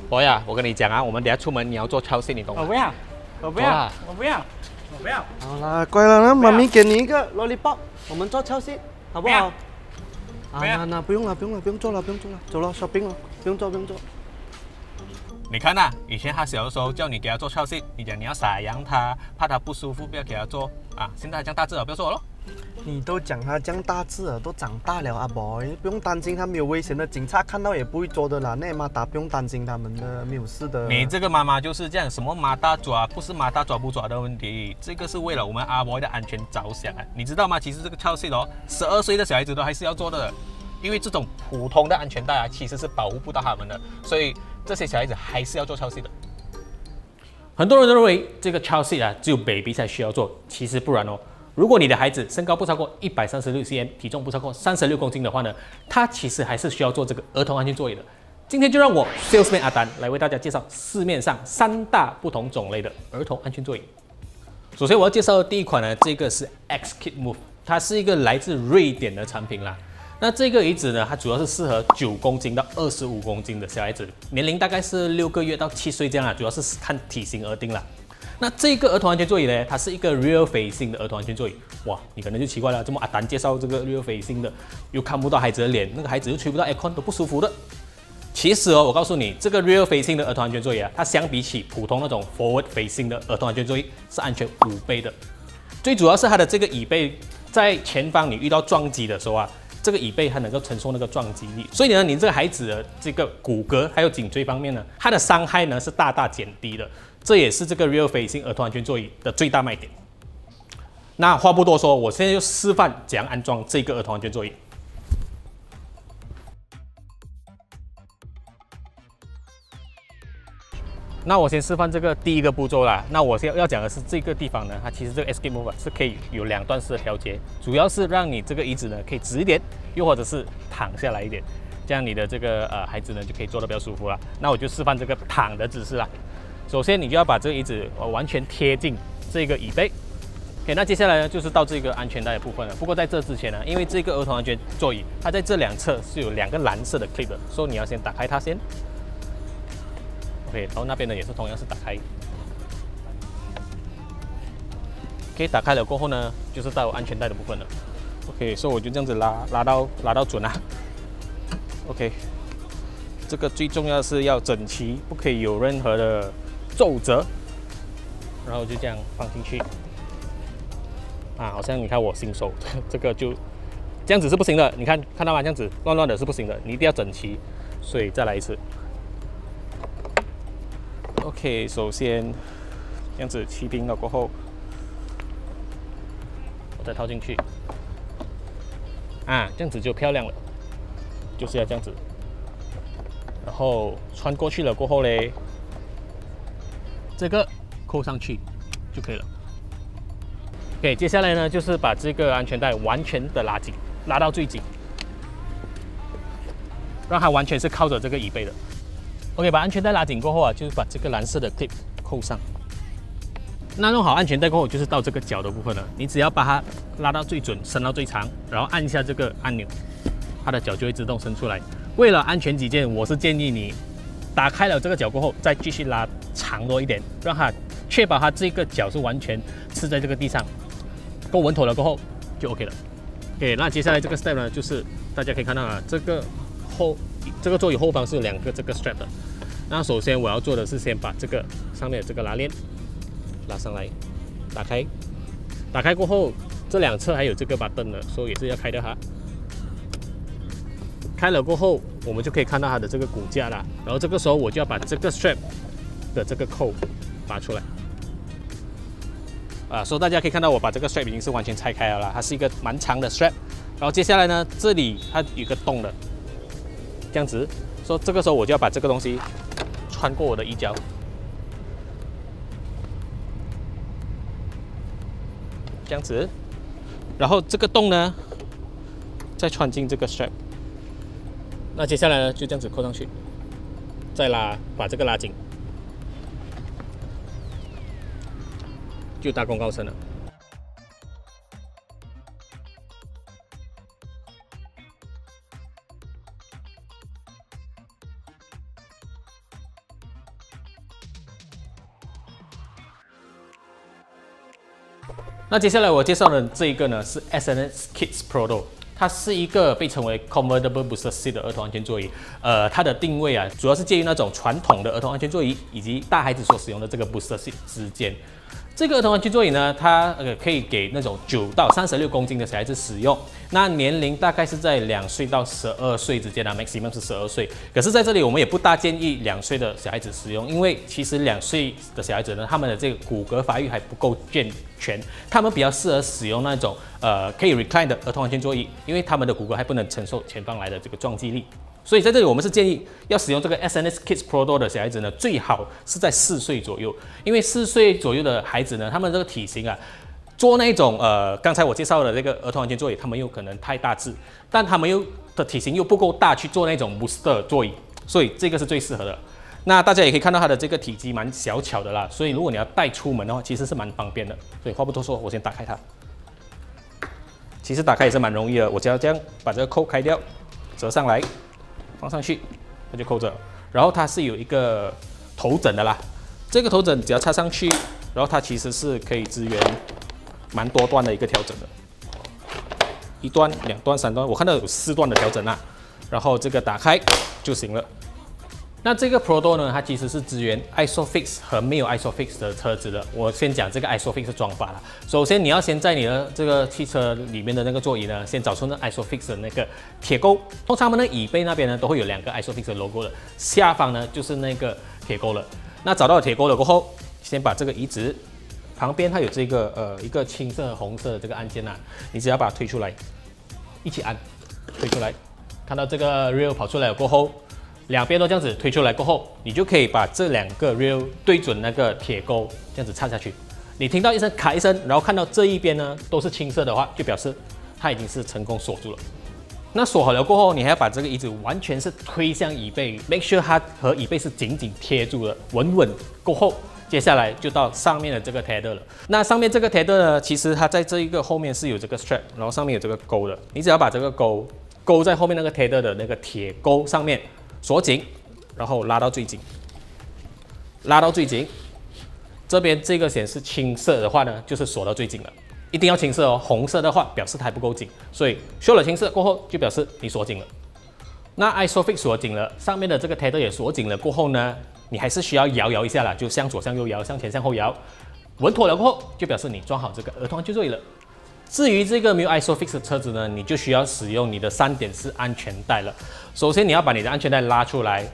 博呀，我跟你讲啊，我们等下出门你要做超市，你懂吗？ 我不要，我不要，我不要，我不要。 好啦，乖了，那妈咪给你一个 lollipop，我们做超市，好不好？那不用了，不用了，不用做了，不用做了，走了 shopping 了，不用做，不用做。 你看呐、以前他小的时候叫你给他做超市，你讲你要撒养他，怕他不舒服，不要给他做啊。现在他这样大只了，不要做了咯。 你都讲他这样大只了，都长大了啊 boy， 不用担心他没有危险的，警察看到也不会捉的啦。那马达不用担心他们的，没有事的。 你这个妈妈就是这样，什么马大抓不是马大抓不抓的问题，这个是为了我们阿 boy 的安全着想啊，你知道吗？其实这个超市哦，12岁的小孩子都还是要做的，因为这种普通的安全带啊，其实是保护不到他们的，所以这些小孩子还是要做超市的。很多人都认为这个超市啊，只有 baby 才需要做，其实不然哦。如果你的孩子身高不超过136cm，体重不超过36公斤的话呢，他其实还是需要做这个儿童安全座椅的。今天就让我 Salesman 阿丹来为大家介绍市面上3大不同种类的儿童安全座椅。首先我要介绍的第一款呢，这个是 X Kid Move， 它是一个来自瑞典的产品啦。那这个椅子呢，它主要是适合9公斤到25公斤的小孩子，年龄大概是6个月到7岁这样啦，主要是看体型而定啦。那这个儿童安全座椅呢，它是一个 rear facing 的儿童安全座椅。哇，你可能就奇怪了，这么阿丹介绍这个 rear facing 的，又看不到孩子的脸，那个孩子又吹不到 aircon 都不舒服的。其实哦，我告诉你，这个 rear facing 的儿童安全座椅啊，它相比起普通那种 forward facing 的儿童安全座椅是安全5倍的。最主要是它的这个椅背在前方你遇到撞击的时候啊，这个椅背它能够承受那个撞击力，所以呢，你这个孩子的这个骨骼还有颈椎方面呢，它的伤害呢是大大减低的。这也是这个 rear facing 儿童安全座椅的最大卖点。那话不多说，我现在就示范怎样安装这个儿童安全座椅。那我先示范这个第一个步骤啦。那我先要讲的是这个地方呢，它其实这个 Escape Move 是可以有2段式的调节，主要是让你这个椅子呢可以直一点，又或者是躺下来一点，这样你的这个孩子呢就可以坐得比较舒服啦。那我就示范这个躺的姿势啦。首先，你就要把这个椅子完全贴近这个椅背。OK， 那接下来呢，就是到这个安全带的部分了。不过在这之前呢，因为这个儿童安全座椅，它在这2侧是有2个蓝色的 clip 的，所以你要先打开它先。OK， 然后那边呢也是同样是打开。OK， 打开了过后呢，就是到安全带的部分了。OK， 所以我就这样子拉到准啊。OK， 这个最重要的是要整齐，不可以有任何的皱褶，然后就这样放进去啊，好像你看我新手这个就这样子是不行的，你看到吗？这样子乱乱的是不行的，你一定要整齐，所以再来一次。OK， 首先这样子齐平了过后，我再套进去啊，这样子就漂亮了，就是要这样子，然后穿过去了过后嘞。这个扣上去就可以了。OK， 接下来呢，就是把这个安全带完全的拉紧，拉到最紧，让它完全是靠着这个椅背的。OK， 把安全带拉紧过后啊，就是把这个蓝色的 clip 扣上。那弄好安全带过后，就是到这个脚的部分了。你只要把它拉到最准，伸到最长，然后按一下这个按钮，它的脚就会自动伸出来。为了安全起见，我是建议你打开了这个脚过后，再继续拉长多一点，让它确保它这个脚是完全刺在这个地上，够稳妥了过后就 OK 了。OK， 那接下来这个 step 呢，就是大家可以看到啊，这个座椅后方是有2个这个 strap 的。那首先我要做的是先把这个上面的这个拉链拉上来，打开，打开过后这2侧还有这个button的，所以也是要开掉它。开了过后，我们就可以看到它的这个骨架啦。然后这个时候我就要把这个 strap 的这个扣拔出来。所以大家可以看到我把这个 strap 已经是完全拆开了啦，它是一个蛮长的 strap。然后接下来呢，这里它有个洞的，这样子。所以这个时候我就要把这个东西穿过我的衣角，这样子。然后这个洞呢，再穿进这个 strap。那接下来呢，就这样子扣上去，再拉，把这个拉紧，就大功告成了。 那接下来我介绍的这一个呢是 SNS Kids Pro， 它是一个被称为 Convertible Booster Seat 的儿童安全座椅。它的定位啊，主要是介于那种传统的儿童安全座椅以及大孩子所使用的这个 Booster Seat 之间。这个儿童安全座椅呢，它可以给那种9到36公斤的小孩子使用，那年龄大概是在2岁到12岁之间啊 ，maximum 是12岁。可是在这里我们也不大建议2岁的小孩子使用，因为其实2岁的小孩子呢，他们的这个骨骼发育还不够健全，他们比较适合使用那种可以 recline 的儿童安全座椅，因为他们的骨骼还不能承受前方来的这个撞击力。所以在这里我们是建议要使用这个 SNS Kids Pro 的小孩子呢，最好是在4岁左右，因为4岁左右的孩子呢，他们这个体型啊，做那种刚才我介绍的这个儿童安全座椅，他们有可能太大只，但他们的体型又不够大去做那种 booster 座椅，所以这个是最适合的。那大家也可以看到它的这个体积蛮小巧的啦，所以如果你要带出门的话，其实是蛮方便的。所以话不多说，我先打开它。其实打开也是蛮容易的，我只要这样把这个扣开掉，折上来。放上去，它就扣着了。然后它是有一个头枕的啦，这个头枕只要插上去，然后它其实是可以支援蛮多段的一个调整的，1段、2段、3段，我看到有4段的调整啦。然后这个打开就行了。那这个 Pro 呢，它其实是支援 ISOFIX 和没有 ISOFIX 的车子的。我先讲这个 ISOFIX 的装法啦。首先，你要先在你的这个汽车里面的那个座椅呢，先找出那 ISOFIX 的那个铁钩。通常我们的椅背那边呢，都会有2个 ISOFIX 的 logo 的，下方呢就是那个铁钩了。那找到了铁钩了过后，先把这个移植，旁边它有这个一个青色、红色的这个按键啊，你只要把它推出来，一起按，推出来，看到这个 rail 跑出来了过后。2边都这样子推出来过后，你就可以把这2个 rail 对准那个铁钩，这样子插下去。你听到一声咔一声，然后看到这一边呢都是青色的话，就表示它已经是成功锁住了。那锁好了过后，你还要把这个椅子完全是推向椅背 ，make sure 它和椅背是紧紧贴住的，稳稳过后，接下来就到上面的这个 tether 了。那上面这个 tether 呢，其实它在这一个后面是有这个 strap， 然后上面有这个钩的。你只要把这个钩在后面那个 tether 的那个铁钩上面。锁紧，然后拉到最紧，拉到最紧。这边这个显示青色的话呢，就是锁到最紧了，一定要青色哦。红色的话表示它还不够紧，所以修了青色过后就表示你锁紧了。那 ISOFIX 锁紧了，上面的这个 tether 也锁紧了过后呢，你还是需要摇一下啦，就向左向右摇，向前向后摇，稳妥了过后就表示你装好这个儿童安全座椅了。至于这个没有 ISOFIX 的车子呢，你就需要使用你的3.4安全带了。首先你要把你的安全带拉出来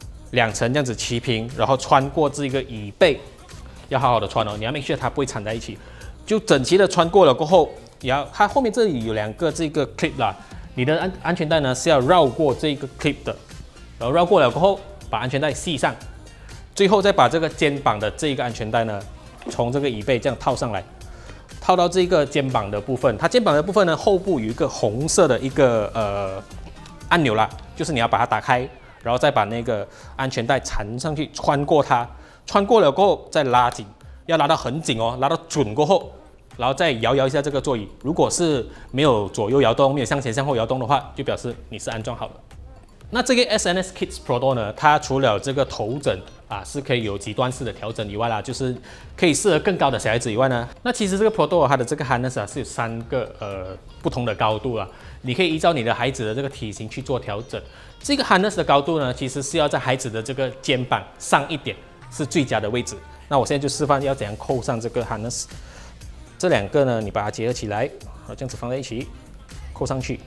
，2层这样子齐平，然后穿过这个椅背，要好好的穿哦，你要 make sure 它不会缠在一起，就整齐的穿过了过后，它后面这里有2个这个 clip 啦，你的安全带呢是要绕过这个 clip 的，然后绕过了过后，把安全带系上，最后再把这个肩膀的这个安全带呢，从这个椅背这样套上来。套到这个肩膀的部分，它肩膀的部分呢，后部有一个红色的一个按钮啦，就是你要把它打开，然后再把那个安全带缠上去，穿过它，穿过了过后再拉紧，要拉到很紧哦，拉到准过后，然后再摇一下这个座椅。如果是没有左右摇动，没有向前向后摇动的话，就表示你是安装好了。那这个 SNS Kids Pro 呢，它除了这个头枕啊是可以有几段式的调整以外啦，就是可以适合更高的小孩子以外呢，那其实这个 Pro 它的这个 harness 啊是有3个不同的高度啦，你可以依照你的孩子的这个体型去做调整。这个 harness 的高度呢，其实是要在孩子的这个肩膀上一点是最佳的位置。那我现在就示范要怎样扣上这个 harness。这2个呢，你把它结合起来，然后这样子放在一起，扣上去。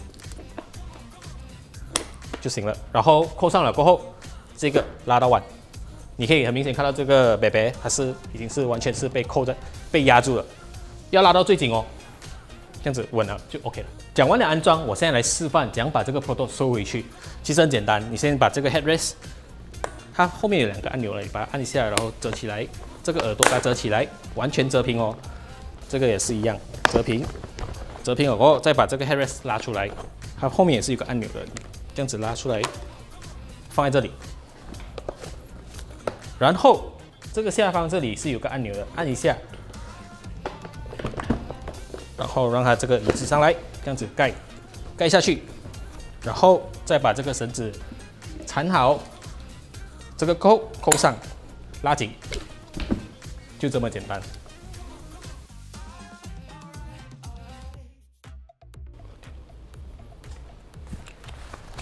就行了，然后扣上了过后，这个拉到完，你可以很明显看到这个贝它是已经是完全是被扣在被压住了，要拉到最紧哦，这样子稳了就 OK 了。讲完了安装，我现在来示范怎样把这个 Pro 收回去。其实很简单，你先把这个 headrest， 它后面有2个按钮了，你把它按一下，然后折起来，这个耳朵把它折起来，完全折平哦。这个也是一样，折平了过后，再把这个 headrest 拉出来，它后面也是有个按钮的。这样子拉出来，放在这里，然后这个下方这里是有个按钮的，按一下，然后让它这个椅子上来，这样子盖下去，然后再把这个绳子缠好，这个扣上，拉紧，就这么简单。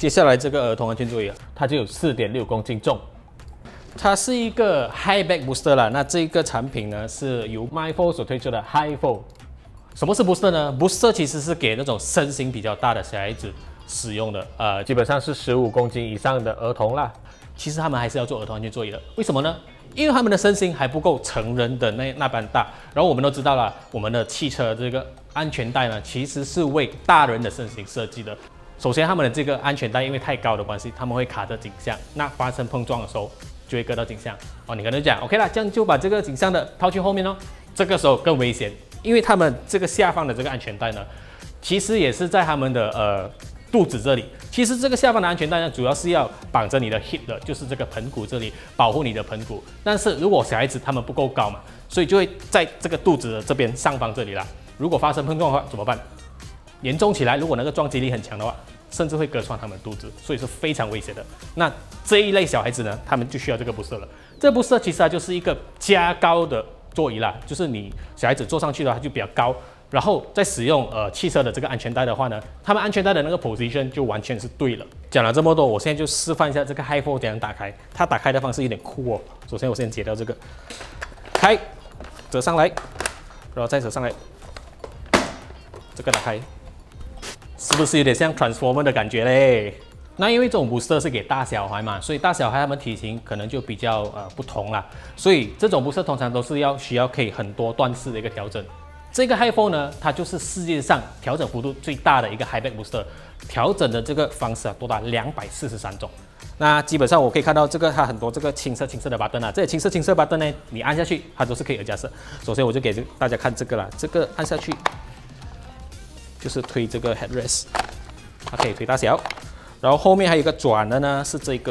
接下来这个儿童安全座椅啊，它就有4.6公斤重。它是一个 High Back Booster 啦，那这个产品呢是由 MyFold 所推出的 High Fold。什么是 Booster 呢 ？Booster 其实是给那种身形比较大的小孩子使用的，基本上是15公斤以上的儿童啦。其实他们还是要做儿童安全座椅的，为什么呢？因为他们的身形还不够成人的那般大。然后我们都知道了，我们的汽车这个安全带呢，其实是为大人的身形设计的。首先，他们的这个安全带因为太高的关系，他们会卡着颈项，那发生碰撞的时候就会割到颈项。哦，你可能讲 OK 啦，这样就把这个颈项的抛去后面哦。这个时候更危险，因为他们这个下方的这个安全带呢，其实也是在他们的肚子这里。其实这个下方的安全带呢，主要是要绑着你的 hip 的，就是这个盆骨这里，保护你的盆骨。但是如果小孩子他们不够高嘛，所以就会在这个肚子的这边上方这里啦。如果发生碰撞的话怎么办？严重起来，如果那个撞击力很强的话，甚至会割穿他们的肚子，所以是非常危险的。那这一类小孩子呢，他们就需要这个 booster 了。这个 booster 其实它就是一个加高的座椅啦，就是你小孩子坐上去的话就比较高。然后再使用汽车的这个安全带的话呢，他们安全带的那个 position 就完全是对了。讲了这么多，我现在就示范一下这个 High Fold 怎样打开。它打开的方式有点酷哦。首先我先解掉这个，开，折上来，然后再折上来，这个打开，是不是有点像 Transformer 的感觉嘞？那因为这种 booster 是给大小孩嘛，所以大小孩他们体型可能就比较不同啦。所以这种 booster 通常都是需要可以很多段式的一个调整。这个 High Fold 呢，它就是世界上调整幅度最大的一个 High Back Booster， 调整的这个方式多达243种。那基本上我可以看到它很多这个青色的 button 啊，这些青色 button 呢，你按下去它都是可以adjust。首先我就给大家看这个啦，这个按下去就是推这个 headrest， 它可以推大小。然后后面还有一个转的呢，是这个。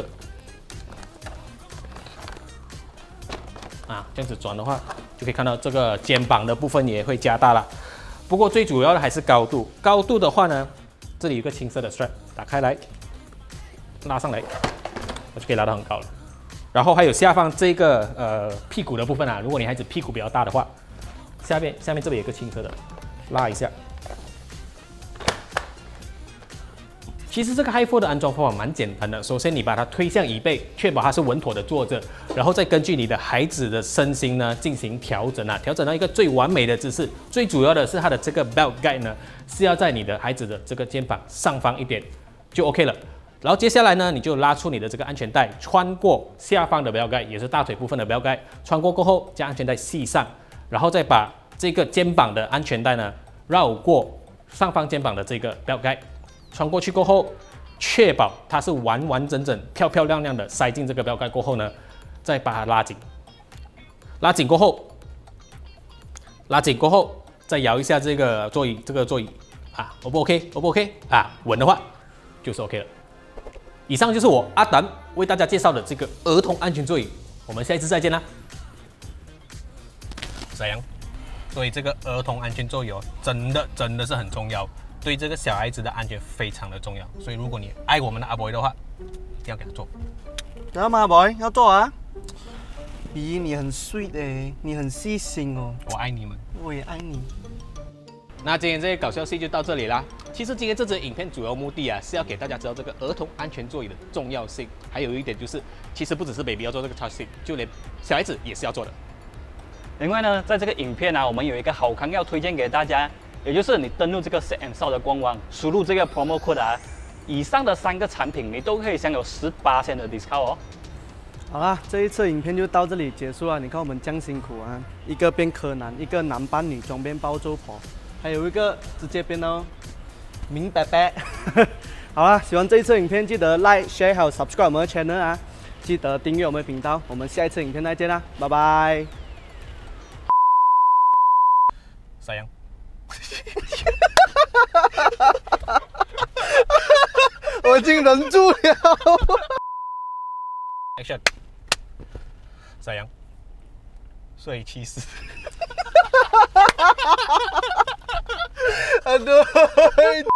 这样子转的话，就可以看到这个肩膀的部分也会加大了。不过最主要的还是高度。高度的话呢，这里有个青色的 strap， 打开来，拉上来，我就可以拉到很高了。然后还有下方这个屁股的部分啊，如果你孩子屁股比较大的话，下面这里有个青色的，拉一下。其实这个 High Fold 的安装方法蛮简单的。首先，你把它推向椅背，确保它是稳妥的坐着，然后再根据你的孩子的身形呢进行调整啊，调整到一个最完美的姿势。最主要的是它的这个 belt guide 呢是要在你的孩子的这个肩膀上方一点就 OK 了。然后接下来呢，你就拉出你的这个安全带，穿过下方的 belt guide， 也是大腿部分的 belt guide， 穿过过后将安全带系上，然后再把这个肩膀的安全带呢绕过上方肩膀的这个 belt guide。穿过去过后，确保它是完完整整、漂漂亮亮的塞进这个标盖过后呢，再把它拉紧。拉紧过后，再摇一下这个座椅啊 ，O 不 OK？O 不 OK？ 啊，稳的话就是 OK 了。以上就是我阿丹为大家介绍的这个儿童安全座椅，我们下一次再见啦。这样，所以这个儿童安全座椅哦，真的是很重要。对这个小孩子的安全非常的重要，所以如果你爱我们的阿 boy 的话，一定要给他做。 知道吗，阿 boy？要做啊！咦，你很 sweet 哎，你很细心哦。 我爱你们， 我也爱你。 那今天这些搞笑戏就到这里啦。其实今天这支影片主要目的啊，是要给大家知道这个儿童安全座椅的重要性。还有一点就是，其实不只是 baby 要做这个 child seat， 就连小孩子也是要做的。 另外呢，在这个影片啊，我们有一个好康要推荐给大家。也就是你登录这个 Set and Sound 的官网，输入这个 promo code 啊，以上的3个产品你都可以享有18%的 discount 哦。 好啦，这一次影片就到这里结束了。你看我们这样辛苦啊，一个变柯南，一个男扮女装变包租婆，还有一个直接变到明白白。好啦，喜欢这一次影片记得 like、share 还有 subscribe 我们的 channel 啊，记得订阅我们的频道。我们下一次影片再见啦，拜拜。 啥样？ 我已经忍住了。 Action！ 啥样？睡气死。 Aduh.